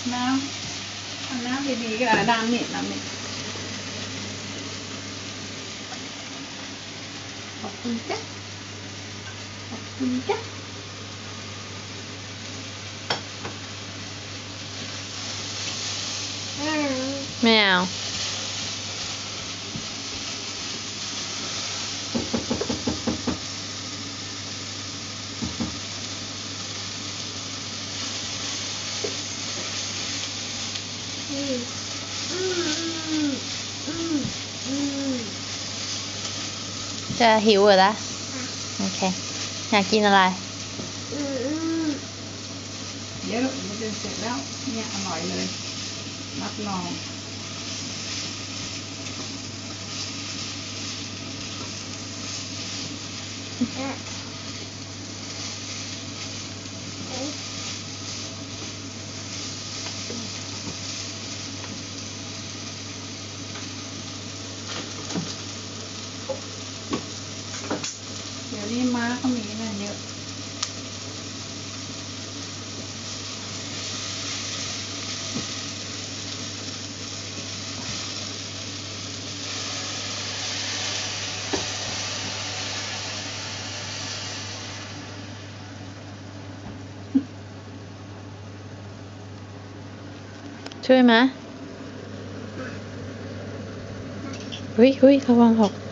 น้ำเอาน้ำดีๆก็ได้น้ำนี่ขอบคุณจ้ะขอบคุณจ้ะไม่เอาจะหิวเหรอล่ะโอเคอยากกินอะไรเดี๋ยวมันจะเสร็จแล้วเนี่ยอร่อยเลยรับรองเดี๋ยวนี้ม้าก็มีนั่นเยอะช่วยไหมหุ้ยระวังหก